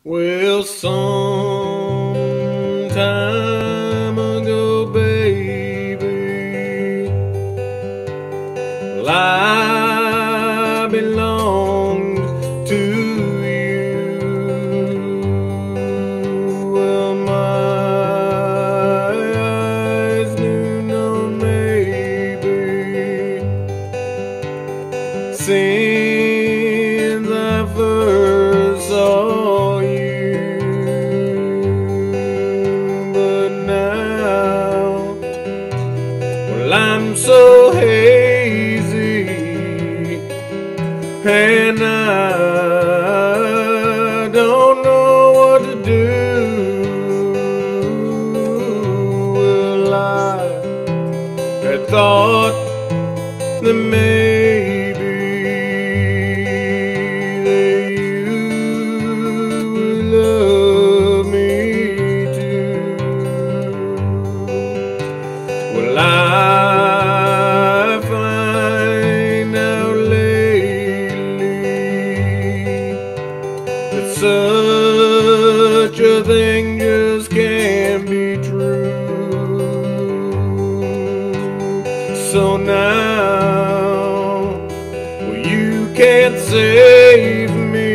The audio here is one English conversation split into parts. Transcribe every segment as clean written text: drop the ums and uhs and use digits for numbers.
Well, some time ago, baby, well, I belonged to you. Well, my eyes knew no maybe since I first saw you. I'm so hazy, and I don't know what to do. Well, I had thought that maybe that you would love me too. Well, I find out lately that such a thing just can't be true. So now, well, you can't save me,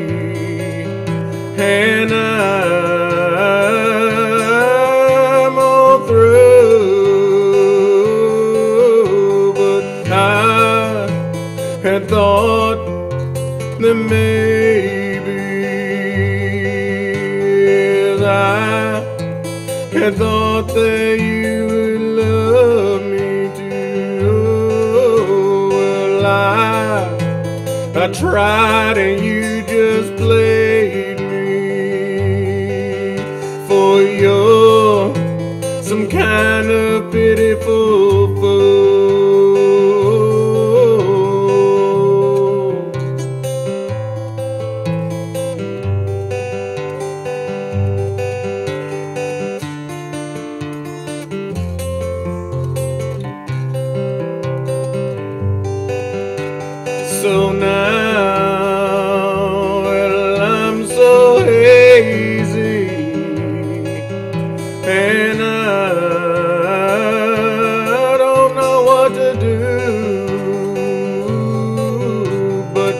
and I'm all through. I had thought that maybe, yes, I had thought that you would love me too. Well, I tried and you just played me, for you're some kind of pitiful fool. So now, well, I'm so hazy, and I don't know what to do. But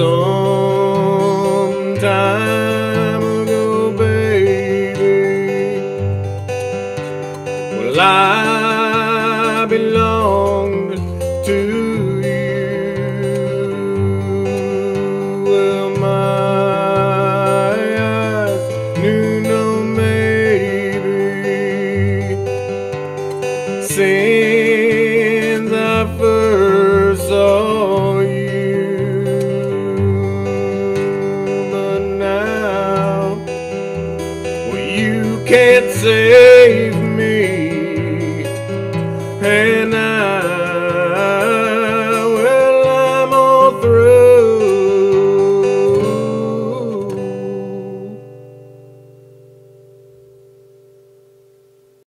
some time ago, baby, well, I belonged to you. Well, my eyes knew no maybe since I first saw you. But now, well, you can't say